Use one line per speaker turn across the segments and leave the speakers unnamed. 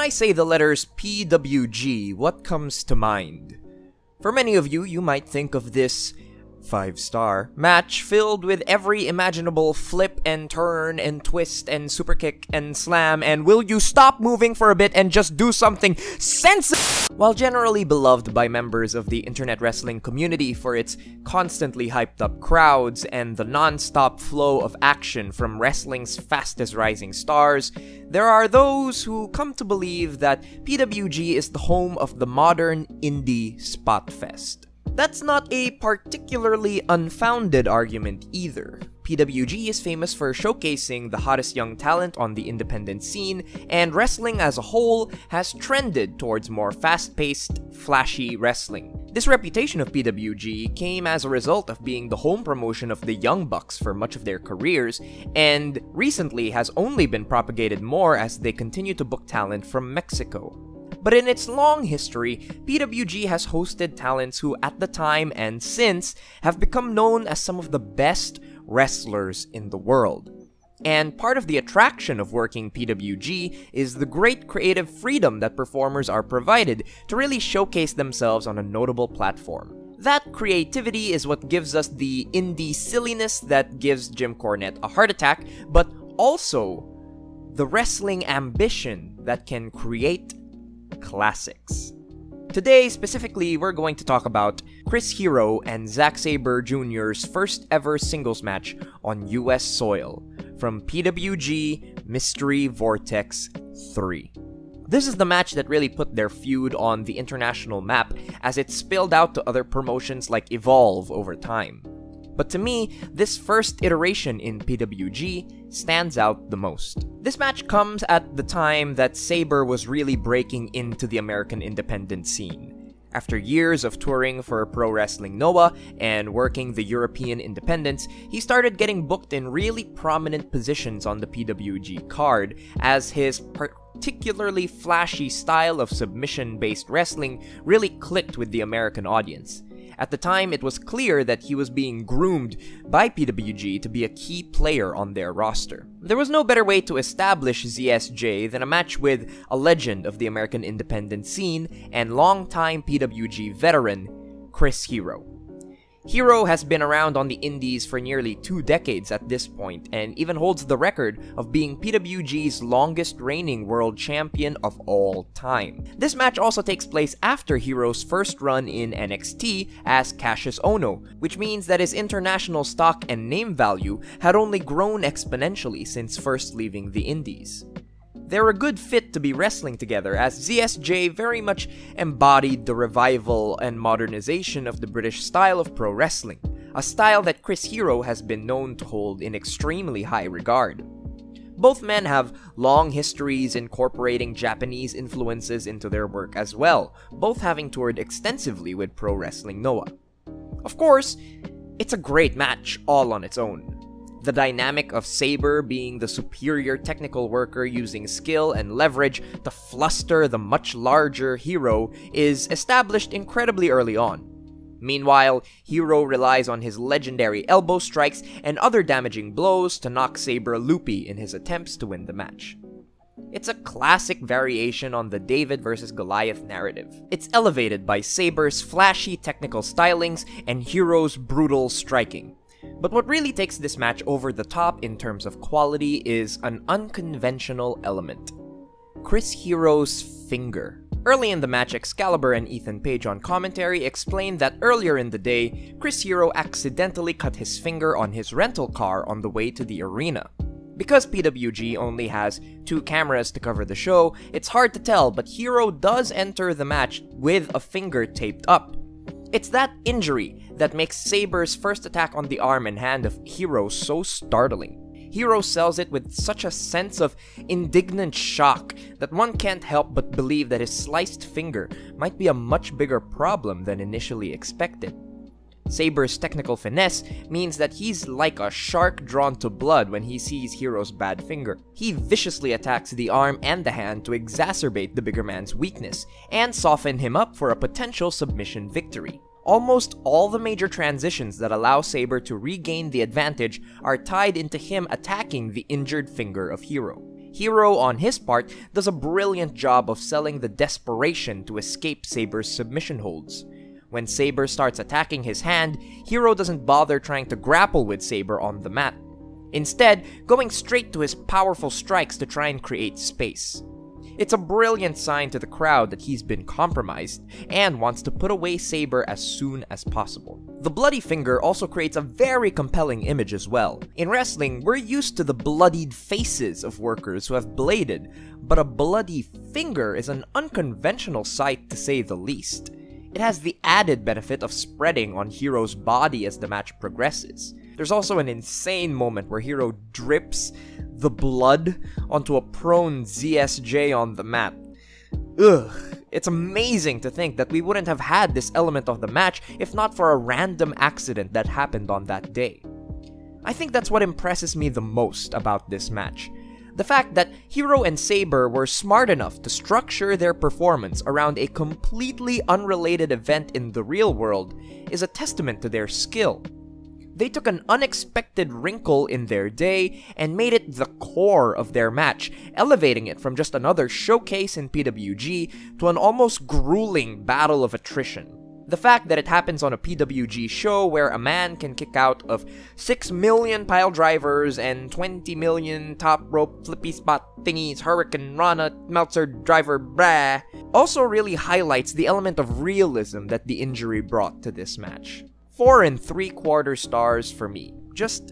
I say the letters PWG, what comes to mind? For many of you, you might think of this 5-star match filled with every imaginable flip and turn and twist and super kick and slam and will you stop moving for a bit and just do something sensible? While generally beloved by members of the internet wrestling community for its constantly hyped up crowds and the non-stop flow of action from wrestling's fastest rising stars, there are those who come to believe that PWG is the home of the modern indie spot fest. That's not a particularly unfounded argument either. PWG is famous for showcasing the hottest young talent on the independent scene, and wrestling as a whole has trended towards more fast-paced, flashy wrestling. This reputation of PWG came as a result of being the home promotion of the Young Bucks for much of their careers, and recently has only been propagated more as they continue to book talent from Mexico. But in its long history, PWG has hosted talents who at the time and since have become known as some of the best wrestlers in the world. And part of the attraction of working PWG is the great creative freedom that performers are provided to really showcase themselves on a notable platform. That creativity is what gives us the indie silliness that gives Jim Cornette a heart attack, but also the wrestling ambition that can create classics. Today, specifically, we're going to talk about Chris Hero and Zack Sabre Jr.'s first ever singles match on US soil from PWG Mystery Vortex 3. This is the match that really put their feud on the international map as it spilled out to other promotions like Evolve over time. But to me, this first iteration in PWG stands out the most. This match comes at the time that Sabre was really breaking into the American independent scene. After years of touring for Pro Wrestling Noah and working the European independents, he started getting booked in really prominent positions on the PWG card, as his particularly flashy style of submission-based wrestling really clicked with the American audience. At the time, it was clear that he was being groomed by PWG to be a key player on their roster. There was no better way to establish ZSJ than a match with a legend of the American independent scene and longtime PWG veteran, Chris Hero. Hero has been around on the indies for nearly 2 decades at this point, and even holds the record of being PWG's longest reigning world champion of all time. This match also takes place after Hero's first run in NXT as Cassius Ohno, which means that his international stock and name value had only grown exponentially since first leaving the indies. They're a good fit to be wrestling together, as ZSJ very much embodied the revival and modernization of the British style of pro wrestling, a style that Chris Hero has been known to hold in extremely high regard. Both men have long histories incorporating Japanese influences into their work as well, both having toured extensively with Pro Wrestling Noah. Of course, it's a great match all on its own. The dynamic of Sabre being the superior technical worker using skill and leverage to fluster the much larger Hero is established incredibly early on. Meanwhile, Hero relies on his legendary elbow strikes and other damaging blows to knock Sabre loopy in his attempts to win the match. It's a classic variation on the David vs. Goliath narrative. It's elevated by Sabre's flashy technical stylings and Hero's brutal striking. But what really takes this match over the top in terms of quality is an unconventional element: Chris Hero's finger. Early in the match, Excalibur and Ethan Page on commentary explained that earlier in the day, Chris Hero accidentally cut his finger on his rental car on the way to the arena. Because PWG only has 2 cameras to cover the show, it's hard to tell, but Hero does enter the match with a finger taped up. It's that injury that makes Sabre's first attack on the arm and hand of Hero so startling. Hero sells it with such a sense of indignant shock that one can't help but believe that his sliced finger might be a much bigger problem than initially expected. Sabre's technical finesse means that he's like a shark drawn to blood when he sees Hero's bad finger. He viciously attacks the arm and the hand to exacerbate the bigger man's weakness, and soften him up for a potential submission victory. Almost all the major transitions that allow Sabre to regain the advantage are tied into him attacking the injured finger of Hero. Hiro, on his part, does a brilliant job of selling the desperation to escape Saber's submission holds. When Saber starts attacking his hand, Hiro doesn't bother trying to grapple with Saber on the mat, instead going straight to his powerful strikes to try and create space. It's a brilliant sign to the crowd that he's been compromised and wants to put away Saber as soon as possible. The bloody finger also creates a very compelling image as well. In wrestling, we're used to the bloodied faces of workers who have bladed, but a bloody finger is an unconventional sight to say the least. It has the added benefit of spreading on Hiro's body as the match progresses. There's also an insane moment where Hiro drips the blood onto a prone ZSJ on the mat. Ugh, it's amazing to think that we wouldn't have had this element of the match if not for a random accident that happened on that day. I think that's what impresses me the most about this match. The fact that Hiro and Saber were smart enough to structure their performance around a completely unrelated event in the real world is a testament to their skill. They took an unexpected wrinkle in their day and made it the core of their match, elevating it from just another showcase in PWG to an almost grueling battle of attrition. The fact that it happens on a PWG show where a man can kick out of 6 million pile drivers and 20 million top rope flippy spot thingies, Hurricane Rana, Meltzer driver brah, also really highlights the element of realism that the injury brought to this match. 4 3/4 stars for me, just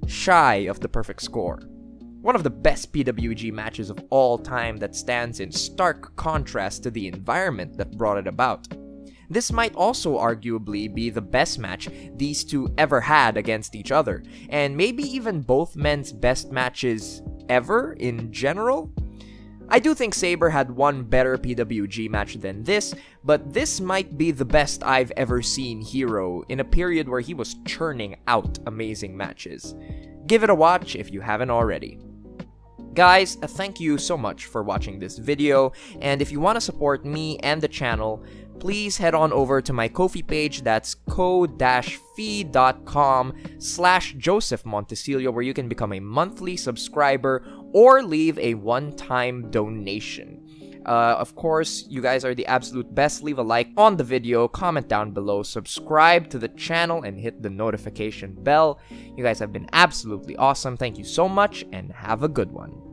shy of the perfect score. One of the best PWG matches of all time that stands in stark contrast to the environment that brought it about. This might also arguably be the best match these two ever had against each other, and maybe even both men's best matches ever in general. I do think Saber had one better PWG match than this, but this might be the best I've ever seen Hiro in a period where he was churning out amazing matches. Give it a watch if you haven't already. Guys, thank you so much for watching this video, and if you want to support me and the channel, please head on over to my Ko-fi page. That's ko-fi.com/Joseph Montecillo, where you can become a monthly subscriber or leave a one-time donation. Of course, you guys are the absolute best. Leave a like on the video, comment down below, subscribe to the channel, and hit the notification bell. You guys have been absolutely awesome. Thank you so much, and have a good one.